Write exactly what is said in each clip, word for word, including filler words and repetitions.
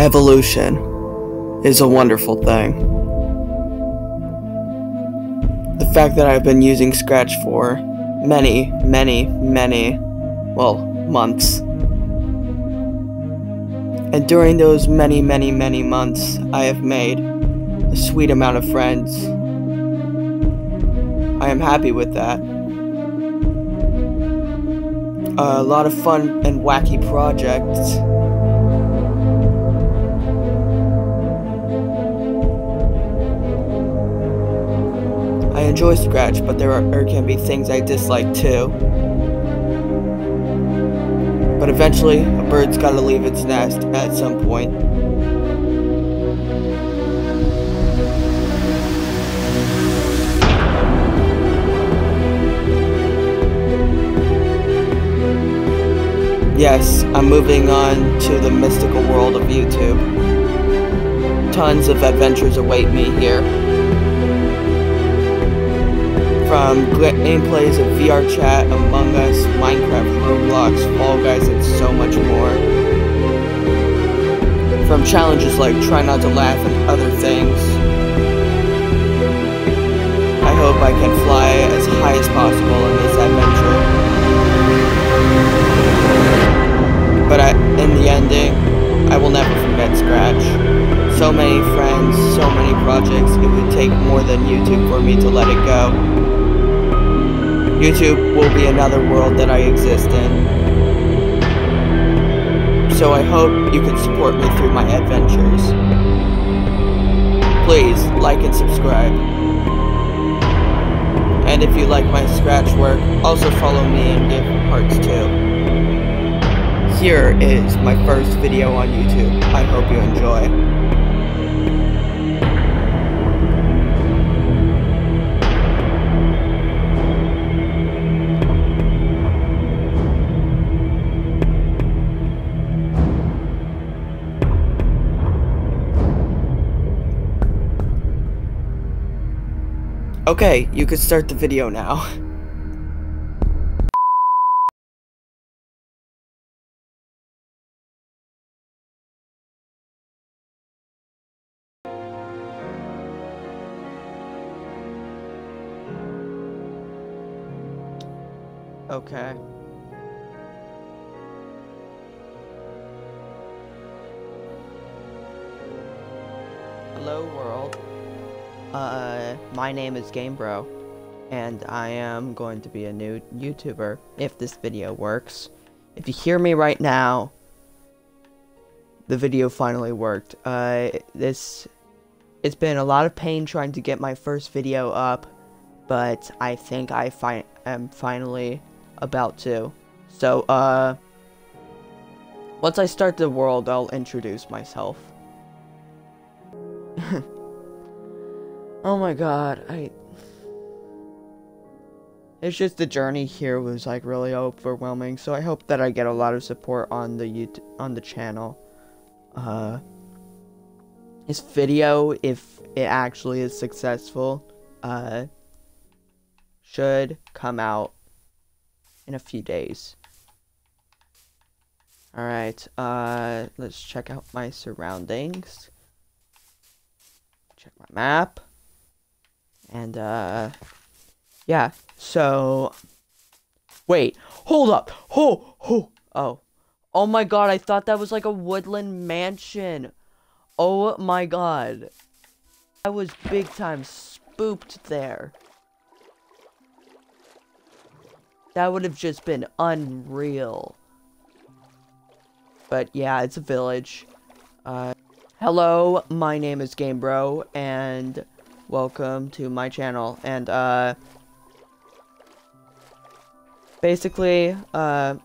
Evolution is a wonderful thing. The fact that I've been using Scratch for many, many, many, well, months. And during those many, many, many months, I have made a sweet amount of friends. I am happy with that. A lot of fun and wacky projects. I enjoy Scratch, but there, are, there can be things I dislike too. But eventually, a bird's gotta leave its nest at some point. Yes, I'm moving on to the mystical world of YouTube. Tons of adventures await me here. From gameplays of V R Chat, Among Us, Minecraft, Roblox, Fall Guys, and so much more. From challenges like Try Not to Laugh and other things. I hope I can fly as high as possible in this adventure. But I, in the ending, I will never forget Scratch. So many friends, so many projects, it would take more than YouTube for me to let it go. YouTube will be another world that I exist in. So I hope you can support me through my adventures. Please, like and subscribe. And if you like my Scratch work, also follow me and give hearts too. Here is my first video on YouTube. I hope you enjoy. Okay, you can start the video now. Okay. Hello world. Uh, my name is GameBro, and I am going to be a new YouTuber if this video works. If you hear me right now, the video finally worked. Uh, this, it's been a lot of pain trying to get my first video up, but I think I fi- am finally about to. So, uh, once I start the world, I'll introduce myself. Oh my god, I... It's just the journey here was like really overwhelming, so I hope that I get a lot of support on the YouTube, on the channel. Uh, this video, if it actually is successful, uh, should come out in a few days. Alright, uh, let's check out my surroundings. Check my map. And, uh, yeah, so, wait, hold up, oh, oh, oh, oh my god, I thought that was like a woodland mansion. Oh my god, I was big time spooked there. That would have just been unreal. But yeah, it's a village. Uh, hello, my name is GameBro, and welcome to my channel. And uh basically uh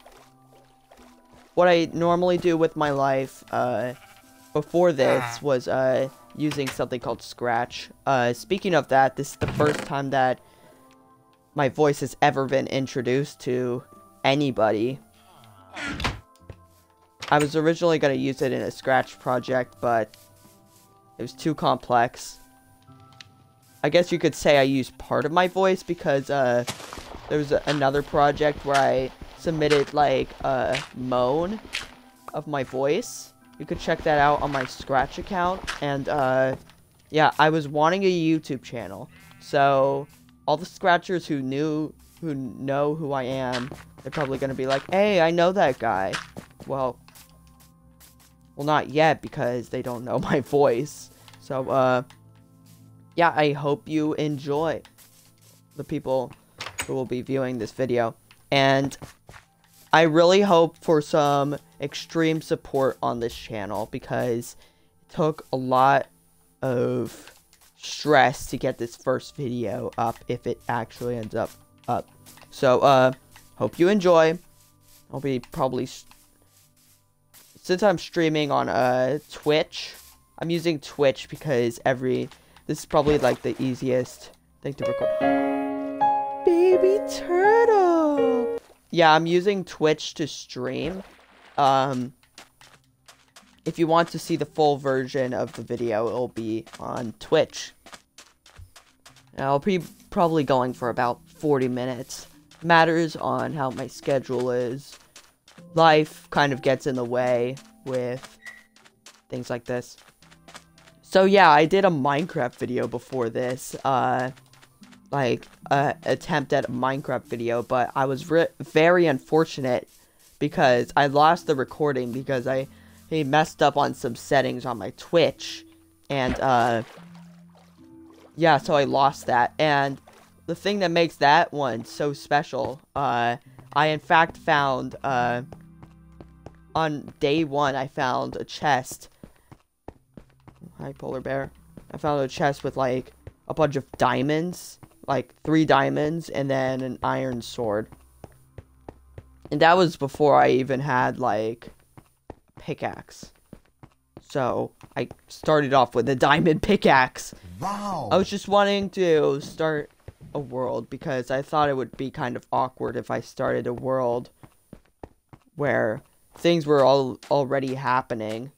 what I normally do with my life uh before this was uh using something called Scratch. Uh speaking of that, this is the first time that my voice has ever been introduced to anybody. I was originally going to use it in a Scratch project, but it was too complex. I guess you could say I used part of my voice because uh, there was a another project where I submitted like a moan of my voice, you could check that out on my Scratch account. And, uh, yeah, I was wanting a YouTube channel. So, all the Scratchers who knew, who know who I am, they're probably gonna be like, hey, I know that guy. Well, well, not yet, because they don't know my voice. So, uh, yeah, I hope you enjoy the people who will be viewing this video. And I really hope for some extreme support on this channel, because it took a lot of stress to get this first video up, if it actually ends up up. So, uh, hope you enjoy. I'll be probably, since I'm streaming on, uh, Twitch, I'm using Twitch because every, this is probably, like, the easiest thing to record. Baby turtle! Yeah, I'm using Twitch to stream. Um, if you want to see the full version of the video, it'll be on Twitch. And I'll be probably going for about forty minutes. Matters on how my schedule is. Life kind of gets in the way with things like this. So yeah, I did a Minecraft video before this. Uh... like, uh, attempt at a Minecraft video, but I was very unfortunate because I lost the recording because I, I messed up on some settings on my Twitch, and, uh, yeah, so I lost that, and the thing that makes that one so special, uh, I in fact found, uh, on day one, I found a chest. Hi, polar bear. I found a chest with, like, a bunch of diamonds. Like, three diamonds, and then an iron sword. And that was before I even had, like, a pickaxe. So, I started off with a diamond pickaxe. Wow! I was just wanting to start a world, because I thought it would be kind of awkward if I started a world where things were all already happening.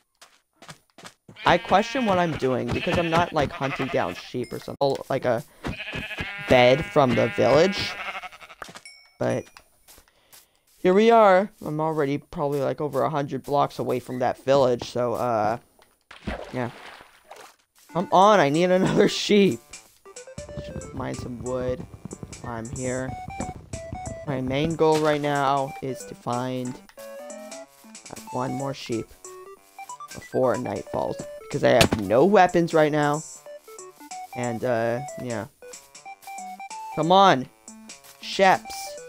I question what I'm doing, because I'm not, like, hunting down sheep or something. Like a bed from the village. But here we are. I'm already probably, like, over a hundred blocks away from that village. So, uh, yeah. Come on, I need another sheep. Should mine some wood while I'm here. My main goal right now is to find uh, one more sheep before night falls, because I have no weapons right now. And, uh, yeah. Come on. Sheps.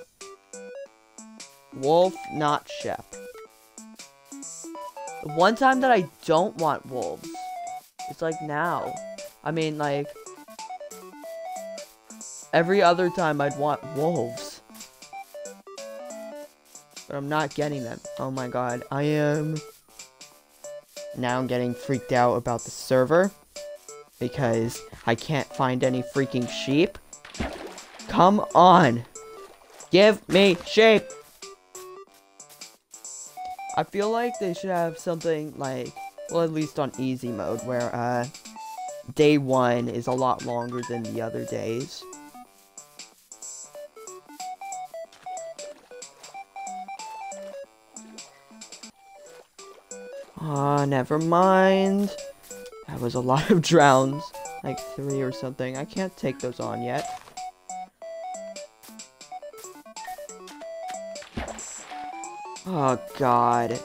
Wolf, not Shep. The one time that I don't want wolves, it's like now. I mean, like, every other time I'd want wolves. But I'm not getting them. Oh my god. I am... Now I'm getting freaked out about the server, because I can't find any freaking sheep. Come on! Give me sheep! I feel like they should have something like, well, at least on easy mode, where, uh, day one is a lot longer than the other days. Ah, uh, never mind. That was a lot of drowns. Like three or something. I can't take those on yet. Oh, God.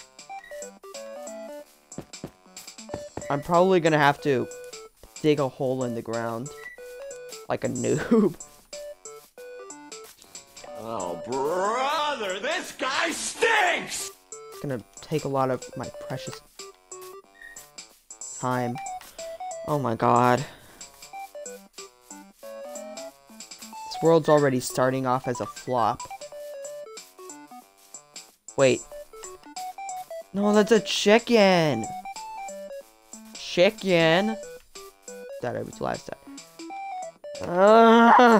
I'm probably gonna have to dig a hole in the ground. Like a noob. Oh, brother, this guy stinks! It's gonna take a lot of my precious time. Oh my god. This world's already starting off as a flop. Wait. No, that's a chicken! Chicken! That I was last time. Uh,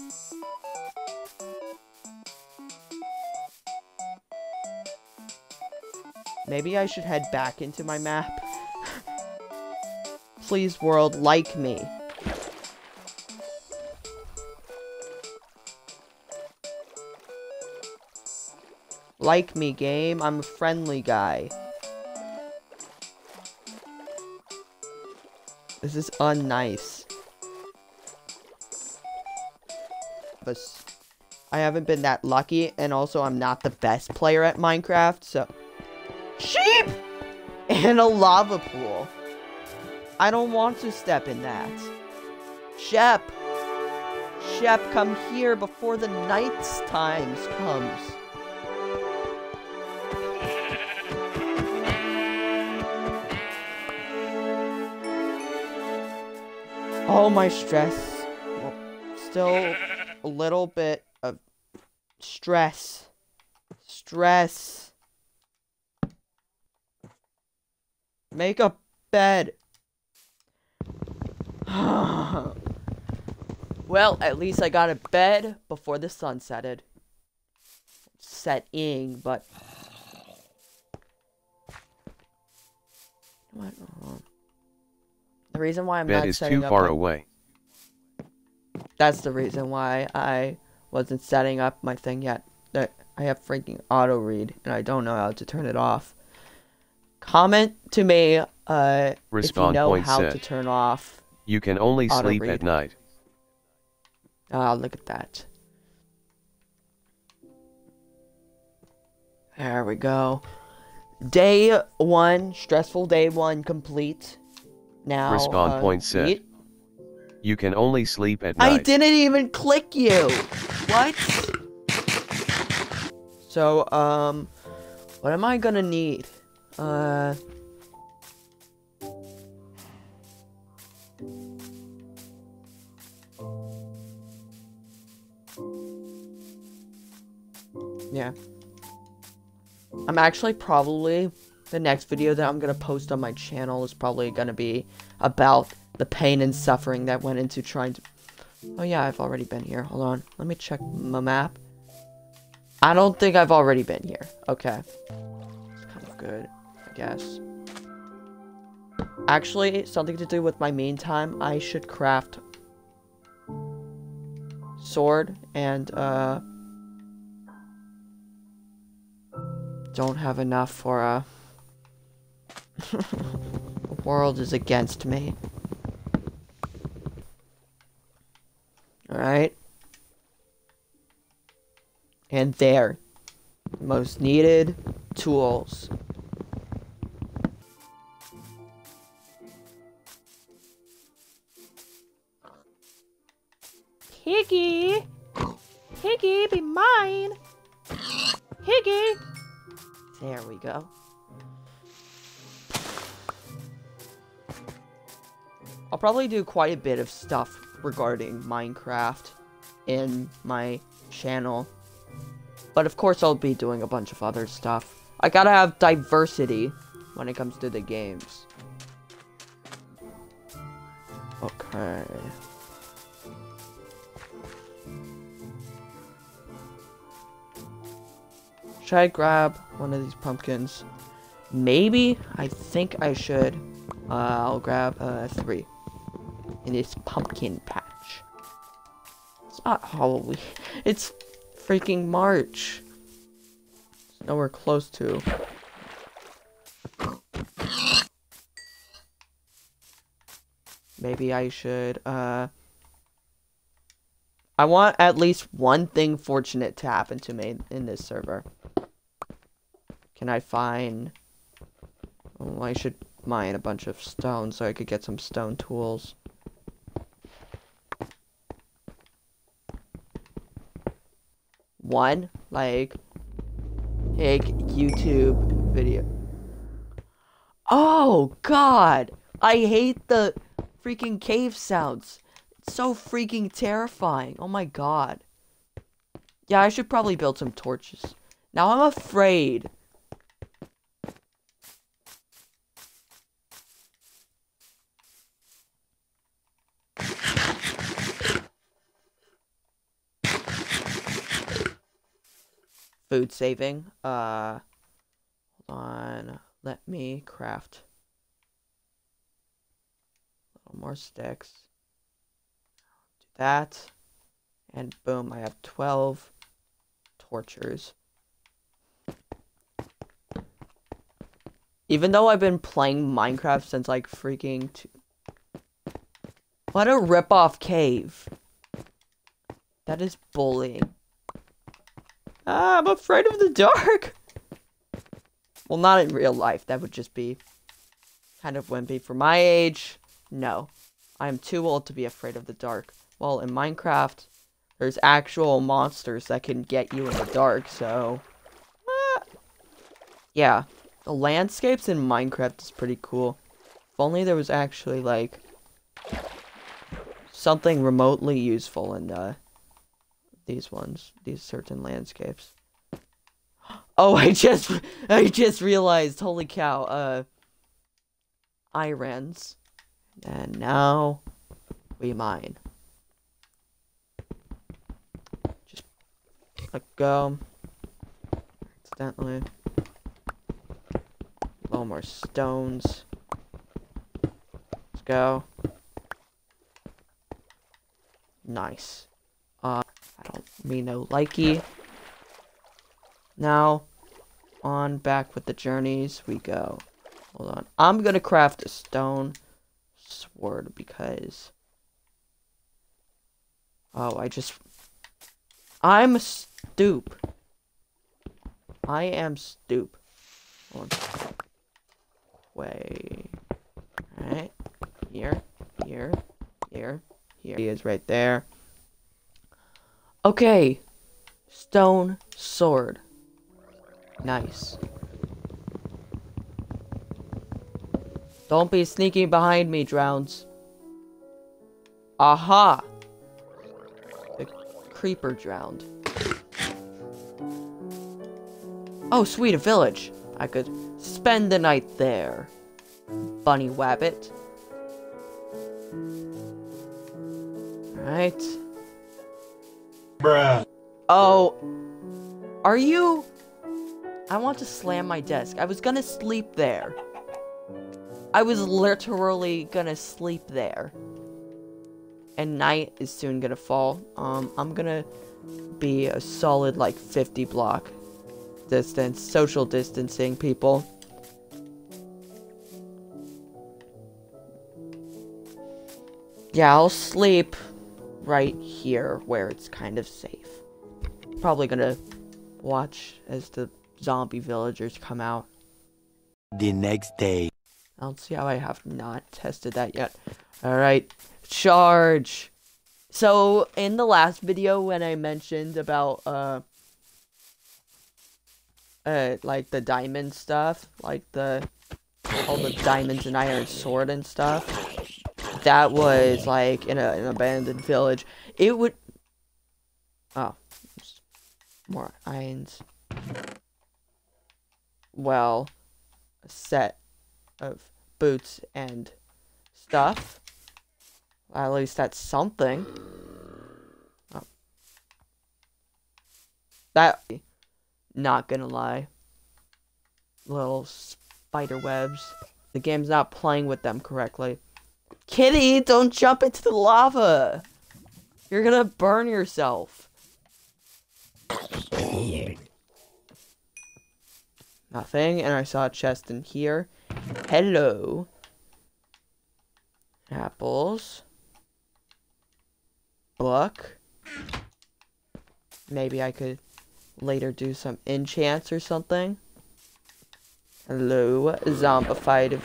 Maybe I should head back into my map. Please, world, like me. Like me, game. I'm a friendly guy. This is unnice. But I haven't been that lucky, and also I'm not the best player at Minecraft, so... Sheep! And a lava pool. I don't want to step in that. Shep! Shep, come here before the night's times comes. Oh, my stress. Well, still a little bit of stress. Stress. Make a bed. Well, at least I got a bed before the sun setted. Setting, but... What? The reason why I'm bed not is setting too up far my... away. That's the reason why I wasn't setting up my thing yet. That I have freaking auto read, and I don't know how to turn it off. Comment to me uh, if you know how set. to turn off. You can only auto sleep read. at night. Ah, look at that. There we go. Day one, stressful day one complete. Now, Respawn uh, point set. eat. You can only sleep at night. I didn't even click you. What? So, um, what am I gonna need? Uh... Yeah. I'm actually probably, the next video that I'm gonna post on my channel is probably gonna be about the pain and suffering that went into trying to... Oh yeah, I've already been here. Hold on. Let me check my map. I don't think I've already been here. Okay. It's kind of good, I guess. Actually, something to do with my meantime, I should craft sword and, uh... don't have enough for, uh... the world is against me. Alright. And there. Most needed tools. Piggy! Piggy, be mine! Piggy! There we go. I'll probably do quite a bit of stuff regarding Minecraft in my channel. But of course I'll be doing a bunch of other stuff. I gotta have diversity when it comes to the games. Okay. Should I grab one of these pumpkins? Maybe. I think I should. Uh, I'll grab uh, three. In this pumpkin patch. It's not Halloween. It's freaking March. It's nowhere close to. Maybe I should, uh... I want at least one thing fortunate to happen to me in this server. Can I find... Oh, I should mine a bunch of stone so I could get some stone tools. One, like, take YouTube video. Oh, God! I hate the freaking cave sounds. It's so freaking terrifying. Oh my God. Yeah, I should probably build some torches. Now I'm afraid. Food saving. Uh, hold on. Let me craft a little more sticks. Do that. And boom, I have twelve torches. Even though I've been playing Minecraft since like freaking two, What a rip-off cave. That is bullying. Ah, I'm afraid of the dark. Well, not in real life. That would just be kind of wimpy. For my age, no. I'm too old to be afraid of the dark. Well, in Minecraft, there's actual monsters that can get you in the dark, so... Ah. Yeah, the landscapes in Minecraft is pretty cool. If only there was actually, like, something remotely useful in uh, these ones, these certain landscapes. Oh, I just, I just realized, holy cow, uh, irons. And now, we mine. Just let go. Accidentally. A little more stones. Let's go. Nice. Uh, I don't mean no likey. Now, on back with the journeys we go. Hold on. I'm gonna craft a stone sword because... Oh, I just... I'm a stoop. I am stoop. Hold on. Way. Alright. Here. Here. Here. Here. He is right there. Okay. Stone sword. Nice. Don't be sneaking behind me, Drowns. Aha! The creeper drowned. Oh, sweet, a village. I could spend the night there. Bunny Wabbit. Alright. Bruh. Oh. Are you... I want to slam my desk. I was gonna sleep there. I was literally gonna sleep there. And night is soon gonna fall. Um, I'm gonna be a solid, like, fifty block distance. Social distancing, people. Yeah, I'll sleep right here where it's kind of safe. Probably gonna watch as the zombie villagers come out. The next day. I don't see how I have not tested that yet. Alright, charge! So, in the last video when I mentioned about, uh, uh, like the diamond stuff, like the, all the diamonds and iron sword and stuff, that was, like, in a, an abandoned village. It would, oh, more irons. Well, a set of boots and stuff. Well, at least that's something. Oh. That, not gonna lie. Little spider webs. The game's not playing with them correctly. Kitty, don't jump into the lava! You're gonna burn yourself. Nothing, and I saw a chest in here. Hello. Apples. Book. Maybe I could later do some enchants or something. Hello, zombified.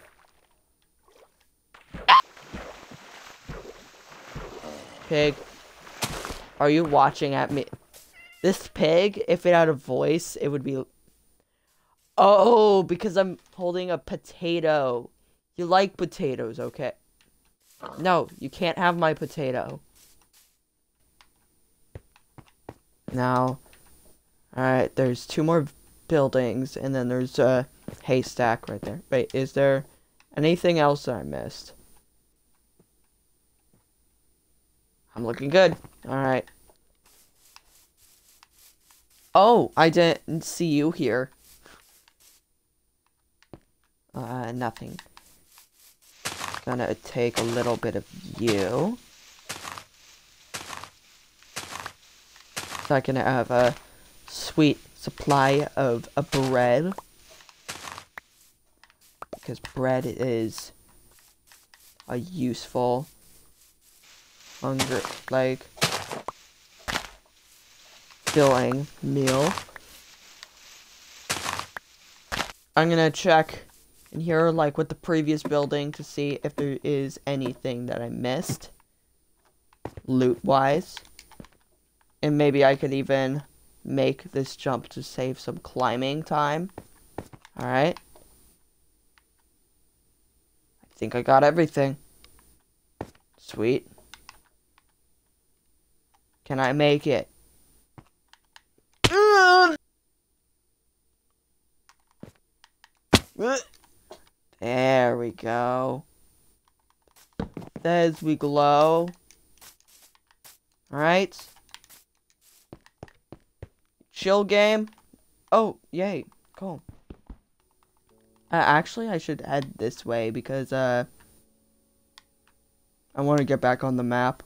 Pig. Are you watching at me? This pig, if it had a voice, it would be... Oh, because I'm holding a potato. You like potatoes, okay? No, you can't have my potato. Now, alright, there's two more buildings, and then there's a haystack right there. Wait, is there anything else that I missed? I'm looking good. Alright. Oh, I didn't see you here. Uh, nothing. Gonna take a little bit of you. So I can have a sweet supply of a bread. Because bread is a useful hunger, like, filling meal. I'm gonna check in here, like, with the previous building to see if there is anything that I missed, loot-wise. And maybe I could even make this jump to save some climbing time. Alright. I think I got everything. Sweet. Can I make it? There we go. As we glow. Alright. Chill game. Oh, yay. Cool. Uh, actually, I should head this way because, uh... I want to get back on the map.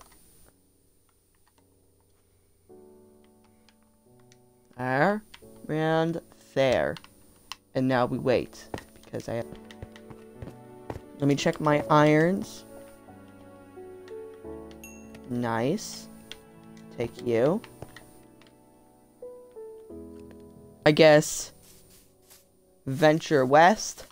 There. And there. And now we wait. Because I have... Let me check my irons. Nice. Take you. I guess... venture west.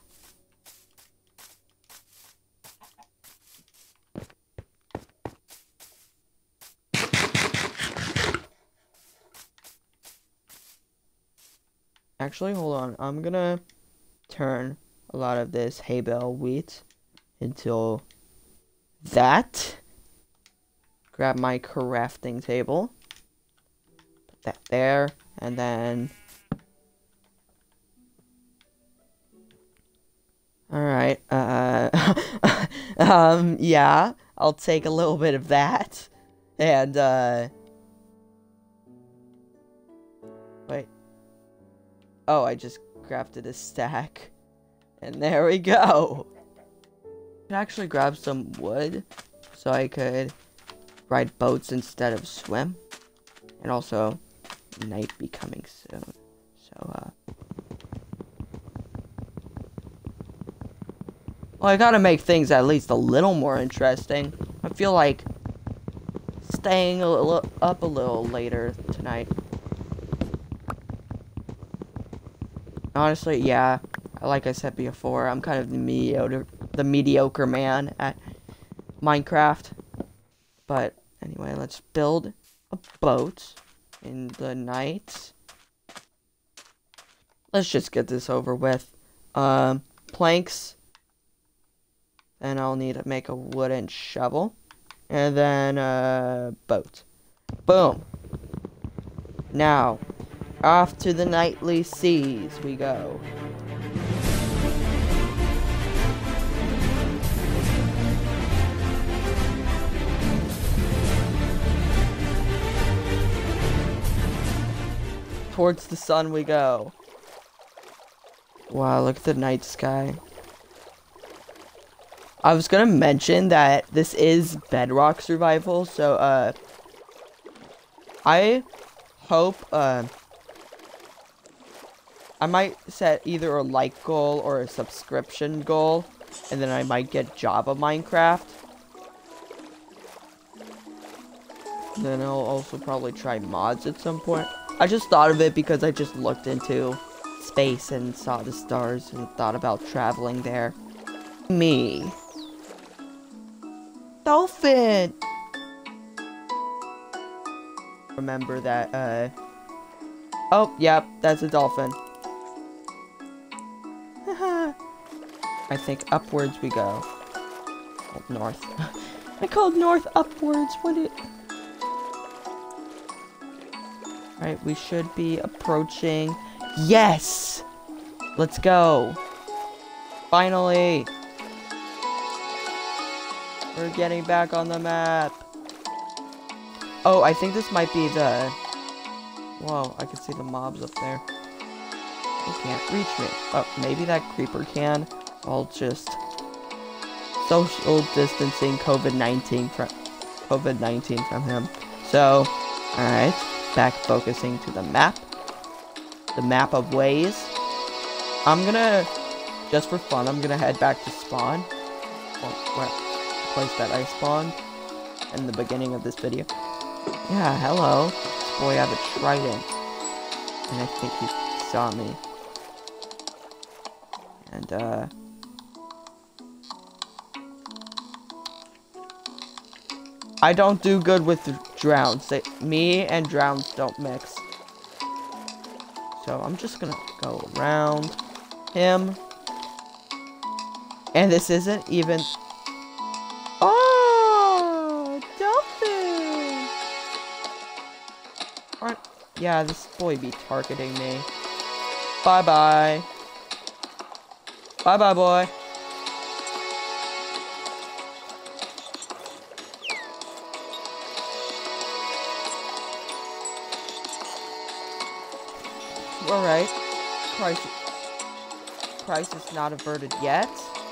Actually, hold on. I'm gonna turn a lot of this hay bale wheat into that. Grab my crafting table. Put that there. And then... Alright, uh... um, yeah. I'll take a little bit of that. And, uh... Wait. Oh, I just crafted a stack. And there we go. I could actually grab some wood so I could ride boats instead of swim. And also, night be coming soon. So, uh... well, I gotta make things at least a little more interesting. I feel like staying a little up a little later tonight. Honestly, yeah, like I said before, I'm kind of the mediocre, the mediocre man at Minecraft. But anyway, let's build a boat in the night. Let's just get this over with. Um, planks. Then I'll need to make a wooden shovel. And then a boat. Boom. Now, off to the nightly seas we go. Towards the sun we go. Wow, look at the night sky. I was gonna mention that this is Bedrock Survival, so, uh... I hope, uh... I might set either a like goal or a subscription goal, and then I might get Java Minecraft. And then I'll also probably try mods at some point. I just thought of it because I just looked into space and saw the stars and thought about traveling there. Me. Dolphin! Remember that, uh... oh, yep, that's a dolphin. I think upwards we go. Oh, north. I called north upwards, what it... Alright, we should be approaching... Yes! Let's go! Finally! We're getting back on the map. Oh, I think this might be the... Whoa, I can see the mobs up there. They can't reach me. Oh, maybe that creeper can. I'll just... social distancing COVID nineteen from... COVID nineteen from him. So, alright. Back focusing to the map. The map of ways. I'm gonna... Just for fun, I'm gonna head back to spawn. Well, where... place that I spawned. in the beginning of this video. Yeah, hello. This boy have a trident. And I think he saw me. And, uh... I don't do good with drowns. They, me and drowns don't mix. So I'm just gonna go around him. And this isn't even... Oh! Dolphin! Aren't... Yeah, this boy be targeting me. Bye-bye. Bye-bye, boy. Alright. Crisis. Crisis not averted yet.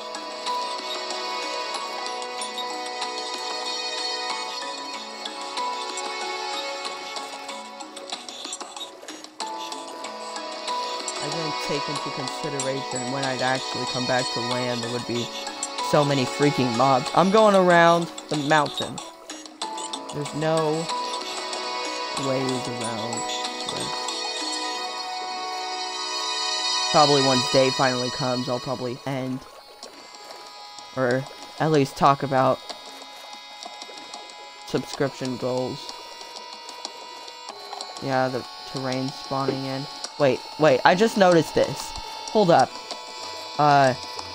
I didn't take into consideration when I'd actually come back to land, there would be so many freaking mobs. I'm going around the mountain. There's no ways around this. Probably once day finally comes, I'll probably end. Or at least talk about subscription goals. Yeah, the terrain spawning in. Wait, wait, I just noticed this. Hold up. Uh,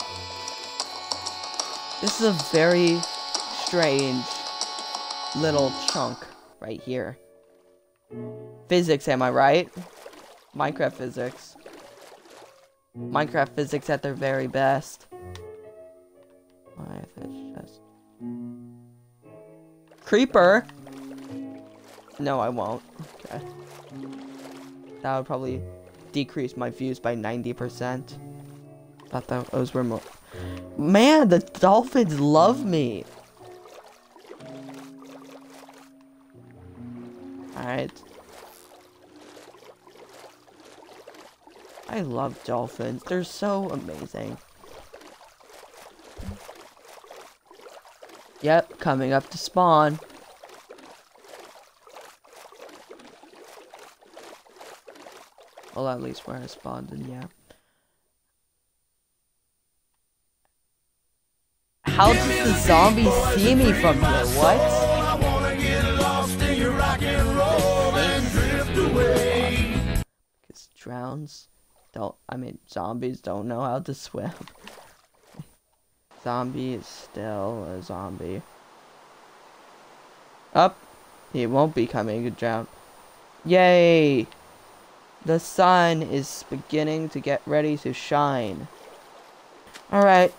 this is a very strange little chunk right here. Physics, am I right? Minecraft physics. Minecraft physics at their very best. Why, that's just... Creeper! No, I won't. Okay. That would probably decrease my views by ninety percent. Thought that those were more... Man, the dolphins love me! Alright. I love dolphins. They're so amazing. Yep, coming up to spawn. Well, at least where I spawned in, yeah. How does the zombie see me from here? What? Because drowns don't, I mean, zombies don't know how to swim. Zombie is still a zombie. Up. He won't be coming to drown. Yay! The sun is beginning to get ready to shine. Alright.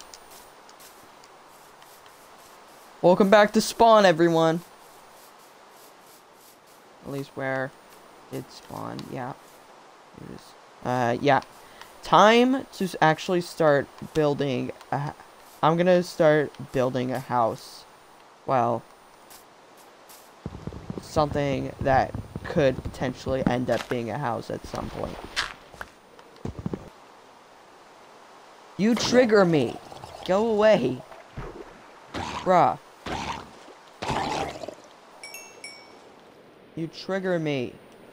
Welcome back to spawn, everyone. At least where it spawned. Yeah. It is. Uh, yeah. Time to actually start building a... I'm gonna start building a house. Well... something that could potentially end up being a house at some point. You trigger me! Go away! Bruh. You trigger me.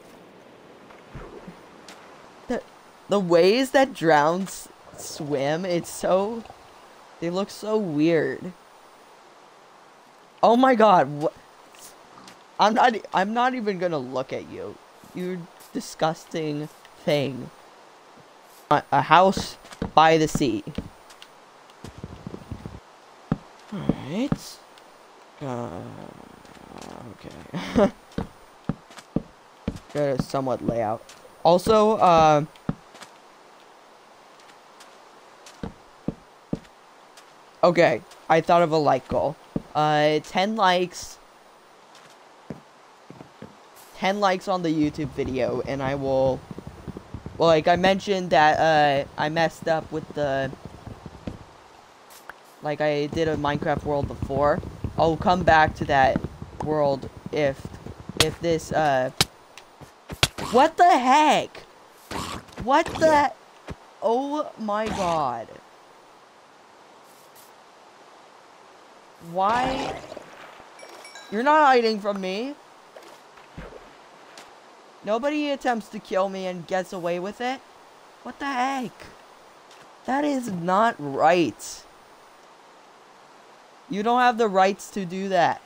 The, the ways that drowns swim, it's so... They look so weird. Oh my god, what? I'm not, I'm not even gonna look at you. You disgusting thing. A, a house by the sea. Alright. Uh, okay. Got a somewhat layout. Also, uh... okay, I thought of a like goal. Uh, ten likes... ten likes on the YouTube video, and I will... Well, like, I mentioned that, uh, I messed up with the... Like, I did a Minecraft world before. I'll come back to that world if... If this, uh... What the heck? What the... Oh my god. Why... You're not hiding from me. Nobody attempts to kill me and gets away with it. What the heck? That is not right. You don't have the rights to do that.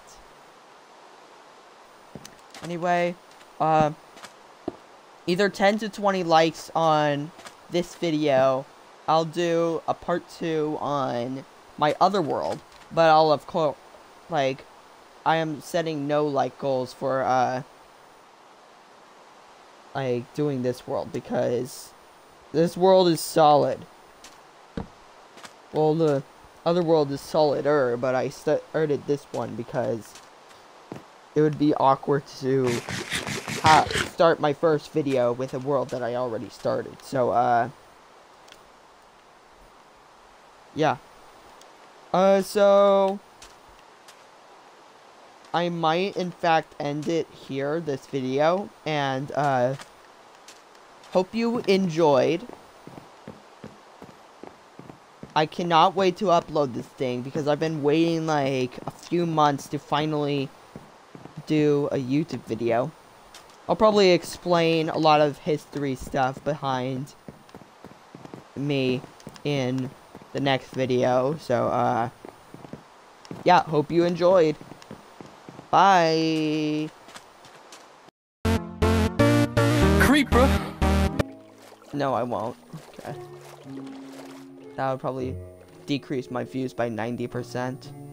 Anyway, uh, either ten to twenty likes on this video. I'll do a part two on my other world. But I'll, of course, like, I am setting no like goals for, uh, like, doing this world because this world is solid. Well, the other world is solider, but I started this one because it would be awkward to ha start my first video with a world that I already started. So, uh, yeah. Uh, so, I might, in fact, end it here, this video, and, uh, hope you enjoyed. I cannot wait to upload this thing, because I've been waiting, like, a few months to finally do a YouTube video. I'll probably explain a lot of history stuff behind me in the next video, so, uh, yeah, hope you enjoyed. Bye! Creeper. No, I won't. Okay. That would probably decrease my views by ninety percent.